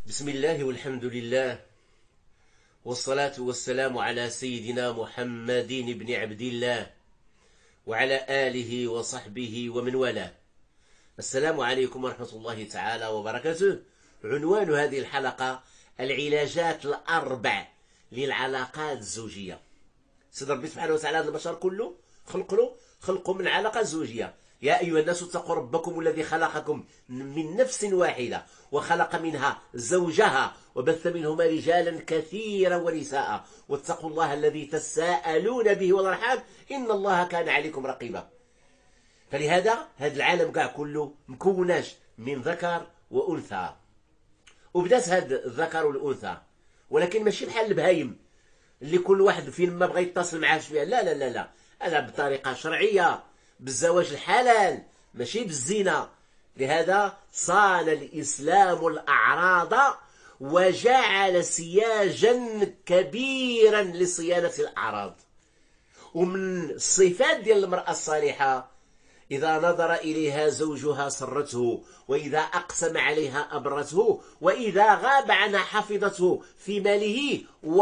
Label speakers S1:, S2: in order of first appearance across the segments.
S1: بسم الله والحمد لله، والصلاة والسلام على سيدنا محمد بن عبد الله وعلى آله وصحبه ومن والاه. السلام عليكم ورحمة الله تعالى وبركاته. عنوان هذه الحلقة: العلاجات الأربع للعلاقات الزوجية. سيد ربي سبحانه وتعالى هذا البشر كله خلقه من علاقة زوجية. يا أيها الناس اتقوا ربكم الذي خلقكم من نفس واحدة وخلق منها زوجها وبث منهما رجالا كثيرا ونساء واتقوا الله الذي تساءلون به والأرحام إن الله كان عليكم رقيبا. فلهذا هذا العالم كاع كله مكوناش من ذكر وأنثى، وبدات هذا الذكر والأنثى، ولكن ماشي بحال البهايم اللي كل واحد فين ما بغى يتصل معاه شويه. لا لا لا لا، هذا بطريقه شرعيه، بالزواج الحلال ماشي بالزنا. لهذا صان الإسلام الأعراض وجعل سياجا كبيرا لصيانة الأعراض. ومن الصفات ديال المرأة الصالحة: إذا نظر إليها زوجها سرته، وإذا أقسم عليها أبرته، وإذا غاب عنها حفظته في ماله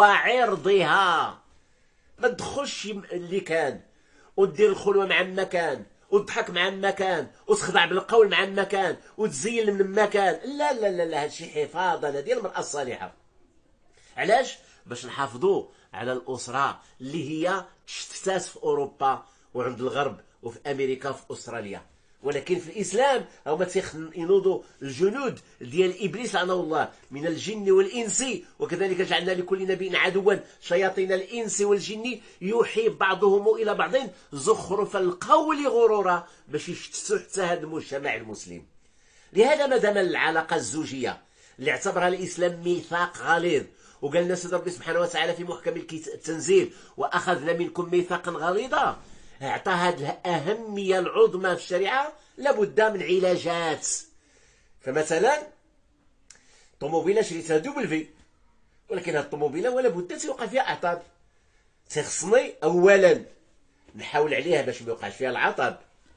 S1: وعرضها. ما تدخلش اللي كان ودير الخلوة مع مكان وتضحك مع مكان وتخضع بالقول مع مكان وتزين من مكان. لا لا لا لا، هادشي حفاظا ديال المرأة الصالحة. علاش؟ باش نحافظوا على الأسرة اللي هي تشتتات في أوروبا وعند الغرب وفي أمريكا وفي أستراليا. ولكن في الإسلام هما ينوضوا الجنود ديال إبليس لعنه الله من الجن والإنس، وكذلك جعلنا لكل نبي عدوا شياطين الإنس والجن يوحي بعضهم إلى بعض زخرف القول غرورا، باش يشتتوا حتى هذا المجتمع المسلم. لهذا ما دام العلاقة الزوجية اللي اعتبرها الإسلام ميثاق غليظ، وقال لنا سيد ربي سبحانه وتعالى في محكم التنزيل: وأخذنا منكم ميثاقا غليظا، اعطى هذه الأهمية العظمى في الشريعة، لابد من علاجات. فمثلا طوموبيله شريتها دوبل في، ولكن هذه الطوموبيله ولا بد تيوقع فيها اعطاب. تخصني اولا نحاول عليها باش ما يوقعش فيها العطب.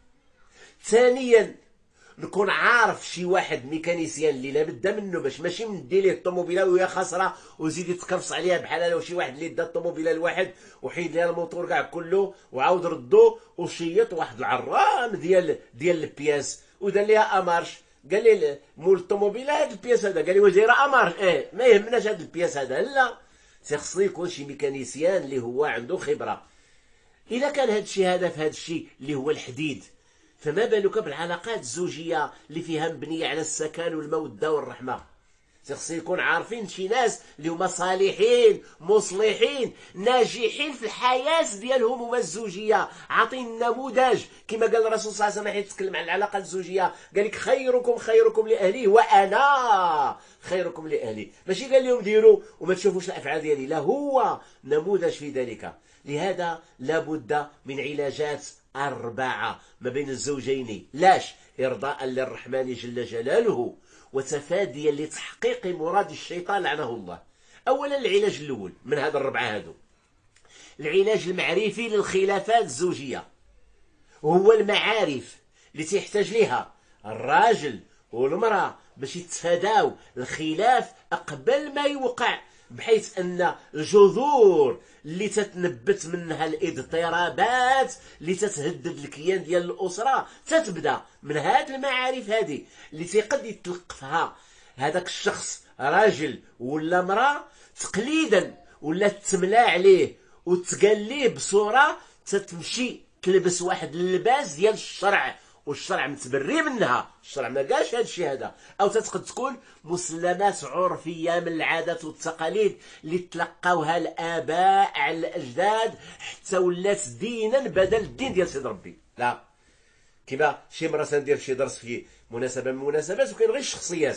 S1: ثانيا نكون عارف شي واحد ميكانيسيان اللي لابد منه، باش ماشي ندي ليه الطوموبيله وهي خاسره وزيد يتكرفص عليها بحال لو شي واحد اللي دا الطوموبيله الواحد وحيد لها الموتور كاع كله وعاود ردو وشيط واحد العرام ديال البياس ودار ليها امارش. قال لي مول الطوموبيله هاد البياس هذا، قال لي واش دايره امارش؟ ما يهمناش هاد البياس هذا. لا، خصو يكون شي ميكانيسيان اللي هو عنده خبره. اذا كان هاد الشيء هذا في هاد الشيء اللي هو الحديد، فما بالك بالعلاقات الزوجية اللي فيها مبنية على السكن والمودة والرحمة. خصو يكون عارفين شي ناس اللي هما صالحين مصلحين ناجحين في الحياة ديالهم هما الزوجية. عاطين نموذج كما قال الرسول صلى الله عليه وسلم حيت يتكلم عن العلاقة الزوجية، قال لك: خيركم لأهلي وأنا خيركم لأهلي. ماشي قال لهم ديروا وما تشوفوش الأفعال ديالي، لا، هو نموذج في ذلك. لهذا لابد من علاجات أربعة ما بين الزوجين. لاش؟ إرضاء للرحمن جل جلاله وتفاديا لتحقيق مراد الشيطان لعنه الله. أولا العلاج الأول من هذا الربعة هذو، العلاج المعرفي للخلافات الزوجية، وهو المعارف اللي تحتاج لها الراجل والمرأة باش يتفاداو الخلاف قبل ما يوقع، بحيث أن الجذور اللي تتنبت منها الاضطرابات اللي تتهدد الكيان ديال الأسرة تتبدا من هذه المعارف هذه اللي تقد يتلقفها هذاك الشخص راجل ولا مرأة تقليدا، ولا تملى عليه وتقال ليه بصورة تتمشي تلبس واحد اللباس ديال الشرع، والشرع متبري منها، الشرع ما قالش هذا الشيء هذا. او تقد تكون مسلمات عرفيه من العادات والتقاليد اللي تلقاوها الاباء على الاجداد حتى ولات دينا بدل الدين ديال سيد ربي. لا، كما شي مره تندير شي درس في مناسبه من المناسبات وكاين غير الشخصيات،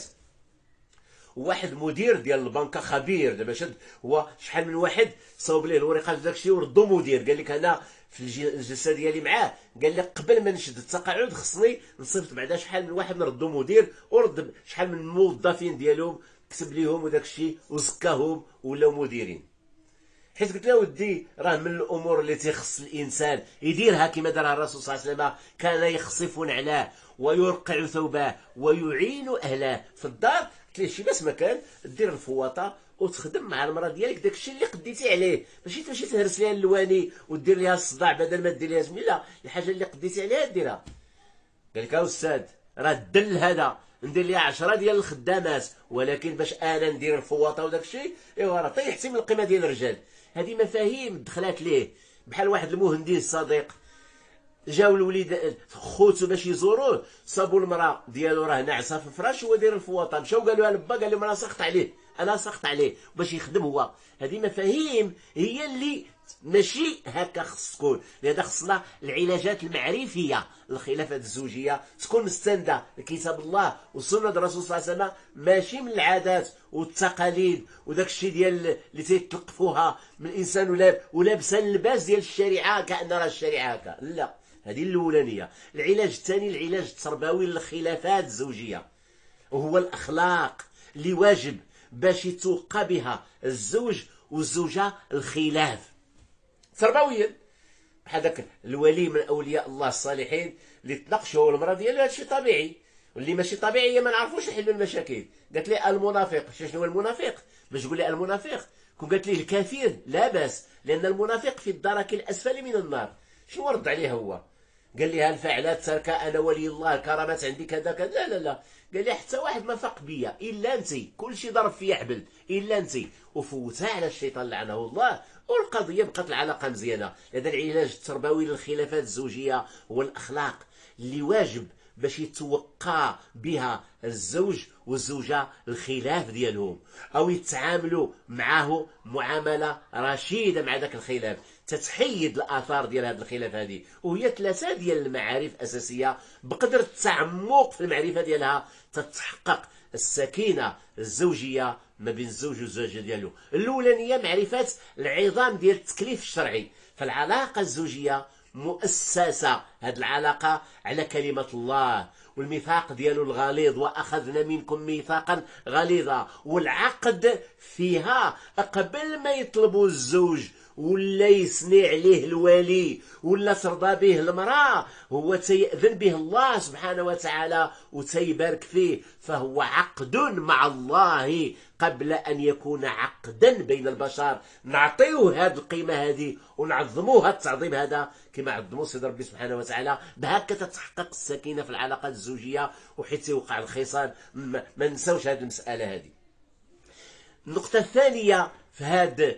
S1: واحد مدير ديال البنكه خبير دابا شد هو شحال من واحد صوب ليه الورقات داكشي وردو مدير، قال لك انا في الجلسه ديالي معاه قال لك قبل ما نشد التقاعد خصني نصيفط بعدا شحال من واحد نردو مدير، ورد شحال من الموظفين ديالهم كتب ليهم وداك الشيء وزكاهم ولاو مديرين. حيت قلت له ودي راه من الامور اللي تخص الانسان يديرها كما دارها الرسول صلى الله عليه وسلم، كان يخصف نعلاه ويرقع ثوباه ويعين اهله في الدار. قلت له شي باس ما كان دير الفواطه وتخدم مع المراه ديالك داكشي اللي قديتي عليه، ماشي تمشي تهرس ليها اللواني ودير ليها الصداع بدل ما دير ليها زميل، لا الحاجه اللي قديتي عليها ديرها. قال لك استاذ راه الدل هذا ندير ليها 10 ديال الخدامات، ولكن باش انا ندير الفواطه وداك الشيء ايوا راه طيحتي من القيمه ديال الرجال. هذه مفاهيم دخلات ليه، بحال واحد المهندس صديق جاو الوليد خوتو باش يزوروه، صابوا المراه ديالو راه ناعسه في الفراش هو داير الفواطه، مشاو قالوا لها لبا، قال لهم انا سخط عليه، انا سخط عليه باش يخدم هو. هذه مفاهيم هي اللي ماشي هكا خص تكون، لهذا خصنا العلاجات المعرفيه الخلافات الزوجيه تكون مستنده لكتاب الله وسنه الرسول صلى الله عليه وسلم، ماشي من العادات والتقاليد وداك الشيء ديال اللي تيتلقفوها من الانسان ولابسه اللباس ديال الشريعه كأن راه الشريعه هكا، لا. هذه الاولانيه. العلاج الثاني العلاج التربوي للخلافات الزوجيه، وهو الاخلاق اللي واجب باش يتوقى بها الزوج والزوجه الخلاف تربويا. بحال داك الولي من اولياء الله الصالحين اللي تناقشوا هو والمراه ديالو، هذا شيء طبيعي، واللي ماشي طبيعي هي ما نعرفوش نحلوا المشاكل. قالت لي المنافق، شنو هو المنافق؟ باش تقول لي المنافق كون قالت لي الكافر لا باس، لان المنافق في الدرك الاسفل من النار. شنو رد عليه هو؟ قال لي الفعلات ترك انا ولي الله، الكرامات عندي كذا كذا. لا لا لا، قال لي حتى واحد ما فاق بيا الا انت، كل شيء ضرب فيا حبل الا انت، وفوتها على الشيطان لعنه الله، والقضيه بقات العلاقه مزيانه. هذا العلاج التربوي للخلافات الزوجيه هو الاخلاق اللي واجب باش يتوقع بها الزوج والزوجه الخلاف ديالهم، او يتعاملوا معه معامله رشيده مع ذاك الخلاف، تتحيد الاثار ديال هذا الخلاف هذه. وهي 3 ديال المعارف اساسيه بقدر التعمق في المعرفه ديالها تتحقق السكينه الزوجيه ما بين الزوج والزوجه ديالو. الاولانيه معرفه العظام ديال التكليف الشرعي، فالعلاقه الزوجيه مؤسسه هذه العلاقه على كلمه الله والميثاق ديالو الغليظ، واخذنا منكم ميثاقا غليظا، والعقد فيها قبل ما يطلبوا الزوج ولا يثني عليه الولي ولا ترضى به المراه، هو تيأذن به الله سبحانه وتعالى وتيبارك فيه، فهو عقد مع الله قبل أن يكون عقدا بين البشر. نعطيوه هذه القيمة هذه ونعظموه هذا التعظيم هذا كما عظموا سيد ربي سبحانه وتعالى. بهكا تتحقق السكينة في العلاقات الزوجية، وحيت يوقع الخصام ما نساوش هذه المسألة هذه. النقطة الثانية في هذا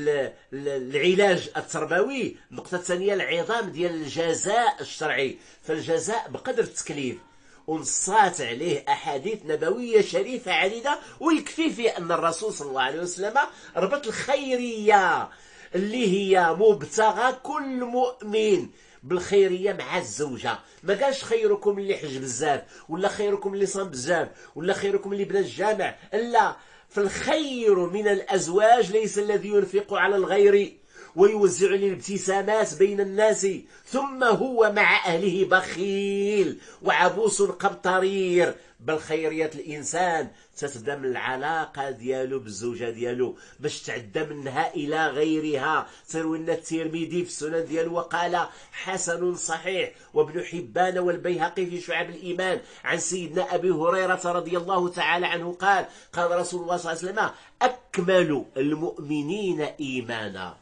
S1: العلاج التربوي، النقطة الثانية العظام ديال الجزاء الشرعي، فالجزاء بقدر التكليف، ونصات عليه أحاديث نبوية شريفة عديدة، ويكفي في أن الرسول صلى الله عليه وسلم ربط الخيرية اللي هي مبتغى كل مؤمن بالخيريه مع الزوجه. ما قالش خيركم اللي حج بزاف، ولا خيركم اللي صام بزاف، ولا خيركم اللي بنى الجامع، لا. فالخير من الأزواج ليس الذي ينفق على الغير ويوزع الابتسامات بين الناس ثم هو مع أهله بخيل وعبوس قمطرير، بل خيرية الإنسان تتبدا من العلاقة ديالو بالزوجة ديالو باش تعدى منها إلى غيرها. تروي لنا الترمذي في السنن ديالو وقال حسن صحيح، وابن حبان والبيهقي في شعب الإيمان عن سيدنا أبي هريرة رضي الله تعالى عنه قال قال رسول الله صلى الله عليه وسلم أكمل المؤمنين إيمانا.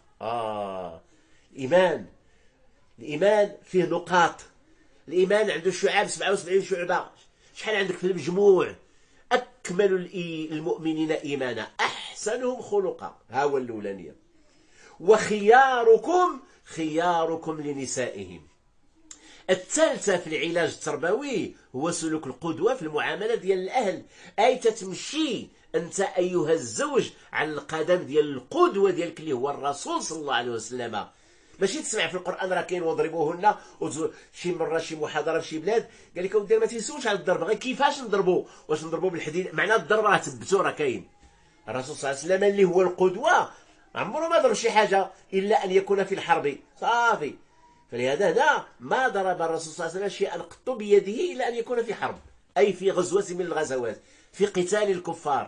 S1: الإيمان فيه نقاط، الإيمان عنده شعاب 77 شعبة. شحال عندك في المجموع؟ أكمل المؤمنين إيمانا أحسنهم خلقا، ها هو الأولانية. وخياركم خياركم لنسائهم. الثالثة في العلاج التربوي هو سلوك القدوة في المعاملة ديال الأهل، أي تتمشي أنت أيها الزوج على القدم ديال القدوة ديالك اللي هو الرسول صلى الله عليه وسلم. ماشي تسمع في القرآن راه كاين واضربوهن، شي مرة شي محاضرة في شي بلاد قال لك اودي ما تيسولش على الضرب، غير كيفاش نضربوا، واش نضربوا بالحديد، معنى الضرب راه تبتو راه كاين. الرسول صلى الله عليه وسلم اللي هو القدوة عمره ما ضرب شي حاجة إلا أن يكون في الحرب صافي. فلهذا هنا ما ضرب الرسول صلى الله عليه وسلم شيئا قط بيده إلا أن يكون في حرب، أي في غزوة من الغزوات، في قتال الكفار.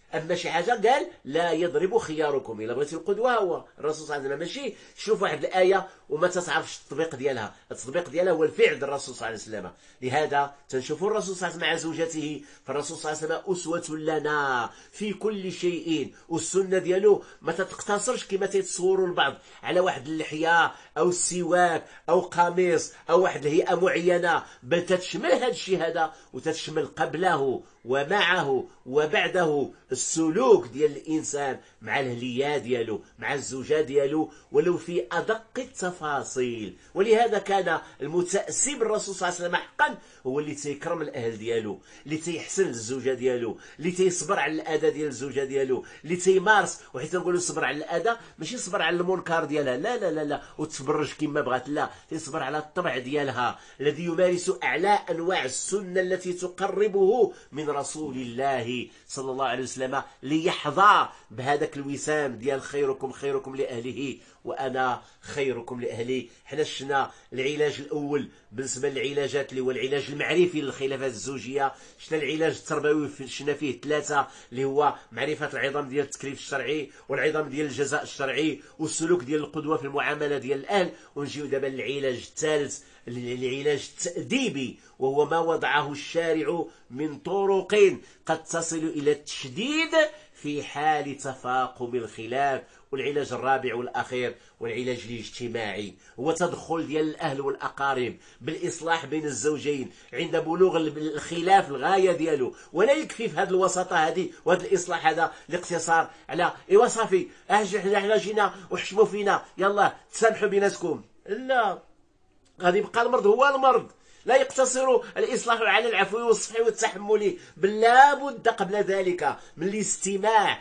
S1: اما شي حاجه قال لا يضرب خياركم. الا بغيتي القدوه هو الرسول صلى الله عليه وسلم، ماشي تشوف واحد الايه وما تتعرفش التطبيق ديالها. التطبيق ديالها هو الفعل ديال الرسول صلى الله عليه وسلم. لهذا تنشوفوا الرسول صلى الله عليه وسلم مع زوجته، فالرسول صلى الله عليه وسلم اسوه لنا في كل شيء، والسنه ديالو ما تتقتصرش كما تيتصوروا البعض على واحد اللحيه او السواك او قميص او واحد الهيئه معينه، بل تتشمل هذا الشيء هذا وتتشمل قبله ومعه وبعده السلوك ديال الانسان مع الهليه ديالو مع الزوجه ديالو ولو في ادق التفاصيل. ولهذا كان المتاسي بالرسول صلى الله عليه وسلم حقا هو اللي تيكرم الاهل ديالو، اللي تيحسن للزوجه ديالو، اللي تيصبر على الاذى ديال الزوجه ديالو، اللي تيمارس. وحيت نقولوا صبر على الاذى ماشي صبر على المنكر ديالها، لا لا لا لا وتفرج كما بغات، لا، تيصبر على الطبع ديالها الذي يمارس اعلى انواع السنه التي تقربه من رسول الله صلى الله عليه وسلم، ليحظى بهذاك الوسام ديال خيركم خيركم لاهله وانا خيركم لاهلي. حنا شفنا العلاج الاول بالنسبه للعلاجات اللي هو العلاج المعرفي للخلافات الزوجيه، شفنا العلاج التربوي شفنا فيه ثلاثه اللي هو معرفه العظام ديال التكليف الشرعي والعظام ديال الجزاء الشرعي والسلوك ديال القدوه في المعامله ديال الاهل. ونجيو دابا للعلاج الثالث، العلاج التأديبي، وهو ما وضعه الشارع من طرق قد تصل إلى التشديد في حال تفاقم الخلاف. والعلاج الرابع والأخير والعلاج الاجتماعي، هو تدخل ديال الأهل والأقارب بالإصلاح بين الزوجين عند بلوغ الخلاف الغاية ديالو. ولا يكفي في هذه الوساطة هذه وهذا الإصلاح هذا الاقتصار على إيوا صافي حنا جينا وحشموا فينا يلا تسامحوا بيناتكم، لا، غادي يبقى المرض هو المرض. لا يقتصر الإصلاح على العفو والصفح والتحمل، بل لا بد قبل ذلك من الاستماع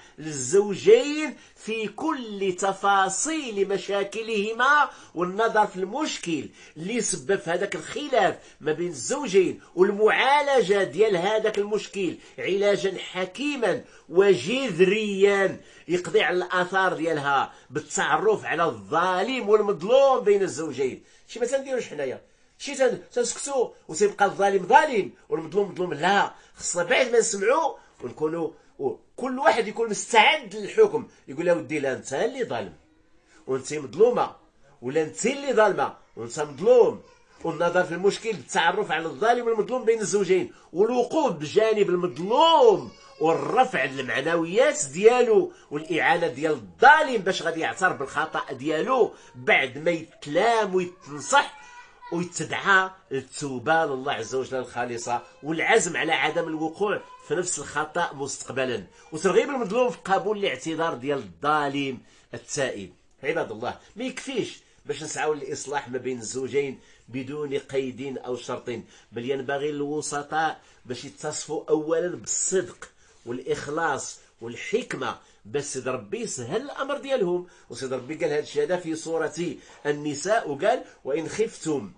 S1: للزوجين في كل تفاصيل مشاكلهما والنظر في المشكل اللي سبب في هذاك الخلاف ما بين الزوجين والمعالجة ديال هذاك المشكل علاجا حكيما وجذريا يقضي على الآثار ديالها بالتعرف على الظالم والمظلوم بين الزوجين. شي ما تنديروش حنايا، شي تنسكتوا وتيبقى الظالم ظالم والمظلوم مظلوم، لا، خصنا بعد ما نسمعوا ونكونوا كل واحد يكون مستعد للحكم، يقول له ودي لا انت اللي ظالم وانت مظلومه، ولا انت اللي ظالمه وانت مظلوم، والنظر في المشكل بالتعرف على الظالم والمظلوم بين الزوجين والوقوف بجانب المظلوم والرفع المعنويات ديالو والاعانه ديال الظالم باش غادي يعترف بالخطا ديالو بعد ما يتلام ويتنصح ويتدعى للتوبه لله عز وجل الخالصه والعزم على عدم الوقوع في نفس الخطا مستقبلا، وترغيب المظلوم في قبول الاعتذار ديال الظالم التائب. عباد الله، ما يكفيش باش نسعوا للاصلاح ما بين الزوجين بدون قيد او شرط، بل ينبغي للوسطاء باش يتصفوا اولا بالصدق والاخلاص والحكمه باش سيد ربي يسهل الامر ديالهم. وسيد ربي قال هذا الشيء هذا في سوره النساء، وقال وان خفتم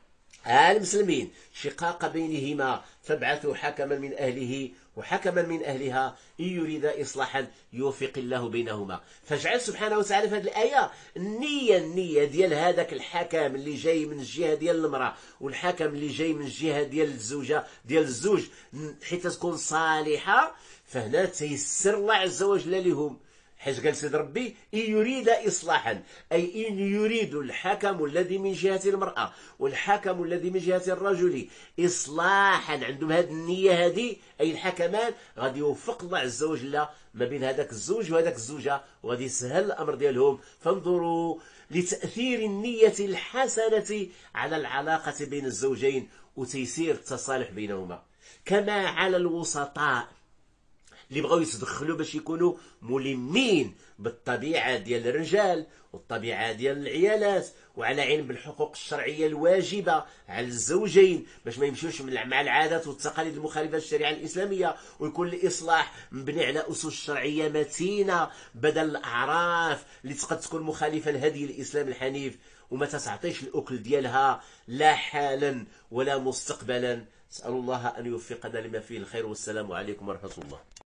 S1: المسلمين شقاق بينهما فابعثوا حكما من اهله وحكما من اهلها ان يريد اصلاحا يوفق الله بينهما. فجعل سبحانه وتعالى في هذه الايه النيه ديال هذاك الحكم اللي جاي من الجهه ديال المراه والحكم اللي جاي من الجهه ديال الزوجه ديال الزوج حيت تكون صالحه. فهنا تيسر الله عز وجل لهم، حيت قال سيد ربي إن يريد إصلاحا، أي إن يريد الحكم الذي من جهة المرأة والحكم الذي من جهة الرجل إصلاحا، عندهم هذه النية هذه، أي الحكمان غادي يوفق الله عز وجل ما بين هذاك الزوج وهذاك الزوجة وغادي يسهل الأمر ديالهم. فانظروا لتأثير النية الحسنة على العلاقة بين الزوجين وتيسير التصالح بينهما. كما على الوسطاء اللي بغاو يتدخلوا باش يكونوا ملمين بالطبيعه ديال الرجال والطبيعه ديال العيالات، وعلى علم بالحقوق الشرعيه الواجبه على الزوجين باش ما يمشيوش مع العادات والتقاليد المخالفه للشريعه الاسلاميه، ويكون الاصلاح مبني على اسس شرعيه متينه بدل الاعراف اللي قد تكون مخالفه لهدي الاسلام الحنيف وما تعطيش الاكل ديالها لا حالا ولا مستقبلا. اسال الله ان يوفقنا لما فيه الخير، والسلام عليكم ورحمه الله.